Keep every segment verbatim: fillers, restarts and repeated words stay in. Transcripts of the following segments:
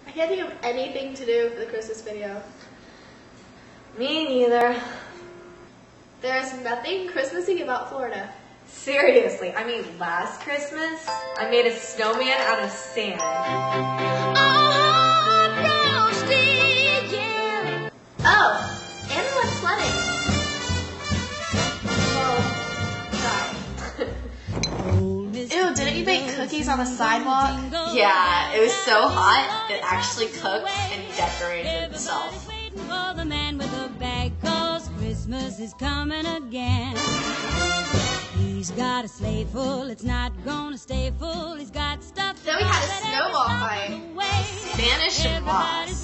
I can't think of anything to do for the Christmas video. Me neither. There's nothing Christmassy about Florida. Seriously, I mean, last Christmas, I made a snowman out of sand. Oh, and we went sledding. Oh, God. Ew, didn't you bake cookies on the sidewalk? Yeah, it was so hot, it actually cooked and decorated itself. The man with the bag, 'cause Christmas is coming again. He's got a sleigh full, it's not gonna stay full. He's got stuff. Then we had a snowball fight. Spanish and moss.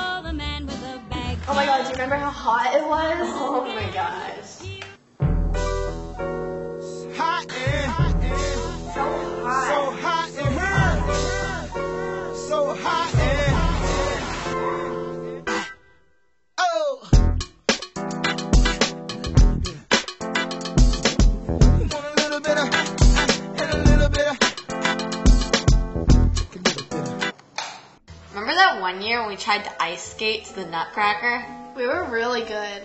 Oh my God, do you remember how hot it was? Oh my gosh. Hot in, hot in, So hot. so hot in here, so hot in. Oh. Want a little bit of, and a little bit of. Take a little bit of. Remember that one year when we tried to ice skate to the Nutcracker? We were really good.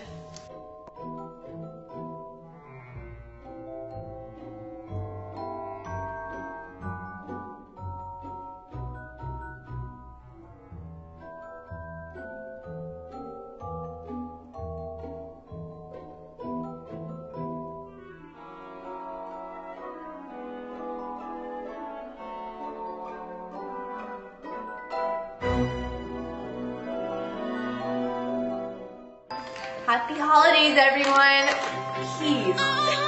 Happy holidays, everyone. Peace.